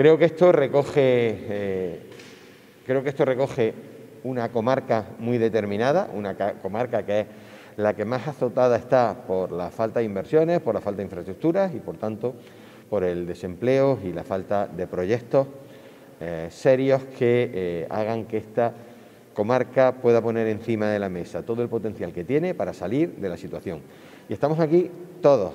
Creo que esto recoge una comarca muy determinada, una comarca que es la que más azotada está por la falta de inversiones, por la falta de infraestructuras y, por tanto, por el desempleo y la falta de proyectos serios que hagan que esta comarca pueda poner encima de la mesa todo el potencial que tiene para salir de la situación. Y estamos aquí todos,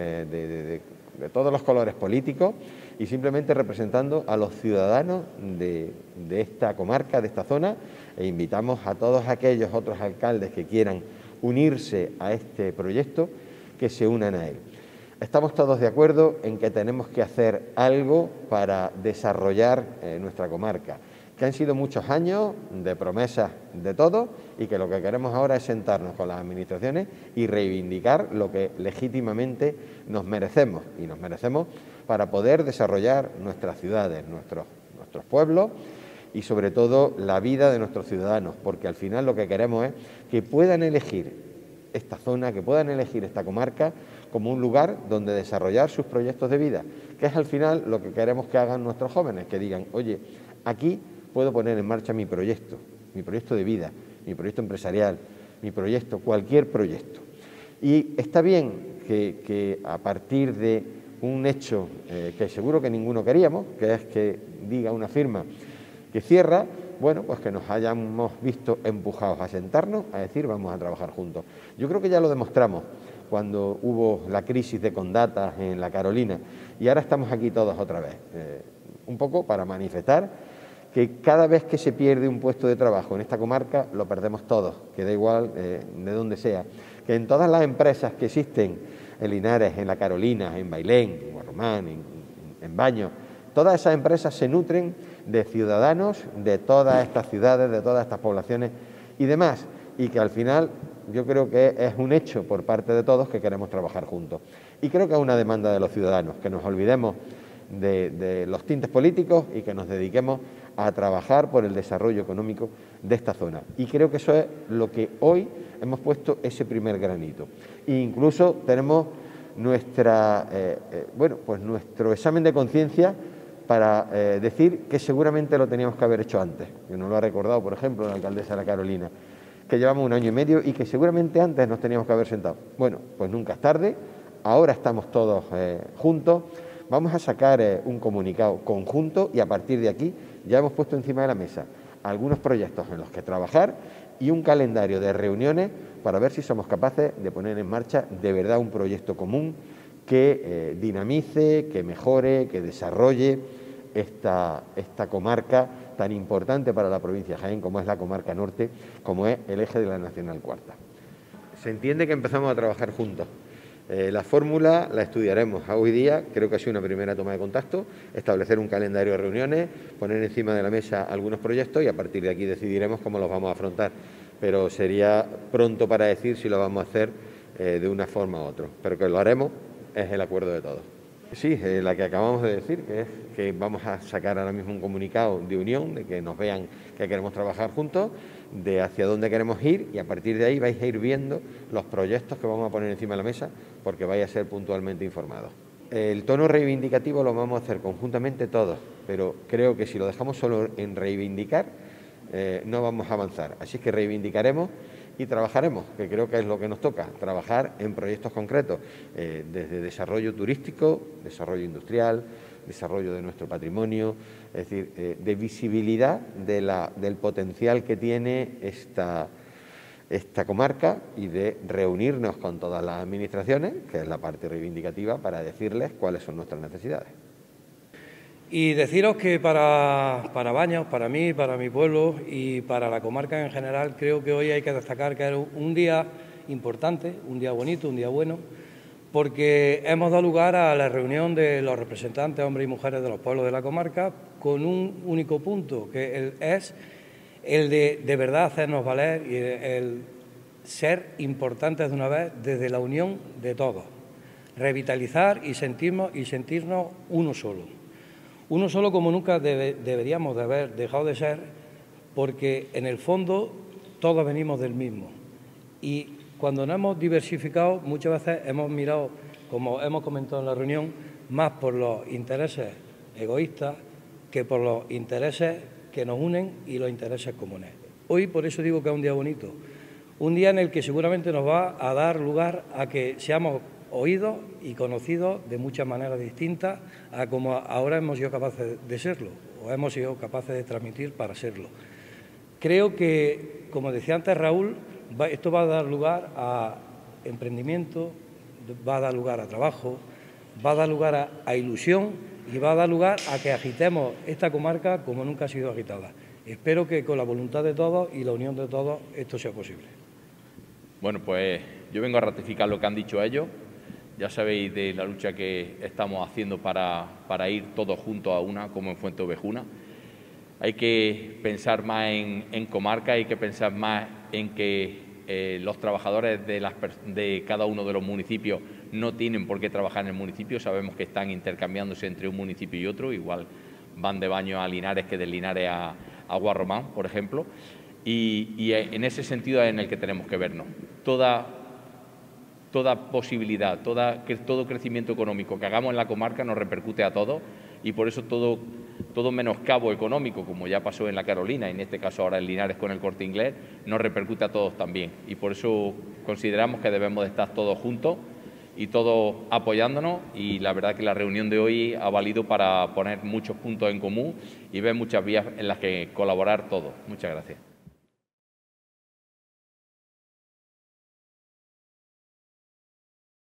de todos los colores políticos, y simplemente representando a los ciudadanos de esta comarca, de esta zona, e invitamos a todos aquellos otros alcaldes que quieran unirse a este proyecto, que se unan a él. Estamos todos de acuerdo en que tenemos que hacer algo para desarrollar nuestra comarca, que han sido muchos años de promesas de todo y que lo que queremos ahora es sentarnos con las administraciones y reivindicar lo que legítimamente nos merecemos, y nos merecemos para poder desarrollar nuestras ciudades, nuestros pueblos y sobre todo la vida de nuestros ciudadanos, porque al final lo que queremos es que puedan elegir esta zona, que puedan elegir esta comarca como un lugar donde desarrollar sus proyectos de vida, que es al final lo que queremos que hagan nuestros jóvenes, que digan, oye, aquí puedo poner en marcha mi proyecto de vida, mi proyecto empresarial, mi proyecto, cualquier proyecto. Y está bien que a partir de un hecho que seguro que ninguno queríamos, que es que diga una firma que cierra, bueno, pues que nos hayamos visto empujados a sentarnos, a decir vamos a trabajar juntos. Yo creo que ya lo demostramos cuando hubo la crisis de Condata en la Carolina, y ahora estamos aquí todos otra vez, un poco para manifestar que cada vez que se pierde un puesto de trabajo en esta comarca, lo perdemos todos, que da igual de donde sea, que en todas las empresas que existen en Linares, en la Carolina, en Bailén, en Guarromán, en Baños, todas esas empresas se nutren de ciudadanos de todas estas ciudades, de todas estas poblaciones y demás, y que al final yo creo que es un hecho por parte de todos que queremos trabajar juntos. Y creo que es una demanda de los ciudadanos, que nos olvidemos de los tintes políticos y que nos dediquemos a trabajar por el desarrollo económico de esta zona. Y creo que eso es lo que hoy hemos puesto ese primer granito. E incluso tenemos nuestro examen de conciencia para decir que seguramente lo teníamos que haber hecho antes, que nos lo ha recordado, por ejemplo, la alcaldesa de la Carolina, que llevamos 1 año y medio y que seguramente antes nos teníamos que haber sentado. Bueno, pues nunca es tarde, ahora estamos todos juntos, vamos a sacar un comunicado conjunto y a partir de aquí ya hemos puesto encima de la mesa algunos proyectos en los que trabajar y un calendario de reuniones para ver si somos capaces de poner en marcha de verdad un proyecto común que dinamice, que mejore, que desarrolle esta comarca tan importante para la provincia de Jaén como es la comarca norte, como es el eje de la Nacional Cuarta. Se entiende que empezamos a trabajar juntos. La fórmula la estudiaremos hoy día, creo que ha sido una primera toma de contacto, establecer un calendario de reuniones, poner encima de la mesa algunos proyectos y a partir de aquí decidiremos cómo los vamos a afrontar. Pero sería pronto para decir si lo vamos a hacer de una forma u otra, pero que lo haremos es el acuerdo de todos. Sí, la que acabamos de decir, que es que vamos a sacar ahora mismo un comunicado de unión, de que nos vean que queremos trabajar juntos, de hacia dónde queremos ir y a partir de ahí vais a ir viendo los proyectos que vamos a poner encima de la mesa porque vais a ser puntualmente informados. El tono reivindicativo lo vamos a hacer conjuntamente todos, pero creo que si lo dejamos solo en reivindicar no vamos a avanzar. Así es que reivindicaremos y trabajaremos, que creo que es lo que nos toca, trabajar en proyectos concretos, desde desarrollo turístico, desarrollo industrial, desarrollo de nuestro patrimonio, es decir, de visibilidad del potencial que tiene esta comarca y de reunirnos con todas las administraciones, que es la parte reivindicativa, para decirles cuáles son nuestras necesidades. Y deciros que para Baños, para mí, para mi pueblo y para la comarca en general, creo que hoy hay que destacar que era un día importante, un día bonito, un día bueno, porque hemos dado lugar a la reunión de los representantes, hombres y mujeres de los pueblos de la comarca, con un único punto, que es el de verdad hacernos valer y el ser importantes de una vez desde la unión de todos, revitalizar y sentirnos uno solo. Uno solo como nunca deberíamos de haber dejado de ser, porque en el fondo todos venimos del mismo. Y cuando nos hemos diversificado, muchas veces hemos mirado, como hemos comentado en la reunión, más por los intereses egoístas que por los intereses que nos unen y los intereses comunes. Hoy, por eso digo que es un día bonito, un día en el que seguramente nos va a dar lugar a que seamos oídos y conocidos de muchas maneras distintas a como ahora hemos sido capaces de serlo o hemos sido capaces de transmitir para serlo. Creo que, como decía antes Raúl, esto va a dar lugar a emprendimiento, va a dar lugar a trabajo, va a dar lugar a ilusión y va a dar lugar a que agitemos esta comarca como nunca ha sido agitada. Espero que con la voluntad de todos y la unión de todos esto sea posible. Bueno, pues yo vengo a ratificar lo que han dicho ellos. Ya sabéis de la lucha que estamos haciendo para ir todos juntos a una, como en Fuenteovejuna. Hay que pensar más en comarca, hay que pensar más en que los trabajadores de cada uno de los municipios no tienen por qué trabajar en el municipio. Sabemos que están intercambiándose entre un municipio y otro, igual van de Baños a Linares que de Linares a Guarromán, por ejemplo. Y en ese sentido es en el que tenemos que vernos. Toda posibilidad, todo crecimiento económico que hagamos en la comarca nos repercute a todos y por eso todo menoscabo económico, como ya pasó en la Carolina y en este caso ahora en Linares con el Corte Inglés, nos repercute a todos también. Y por eso consideramos que debemos de estar todos juntos y todos apoyándonos, y la verdad que la reunión de hoy ha valido para poner muchos puntos en común y ver muchas vías en las que colaborar todos. Muchas gracias.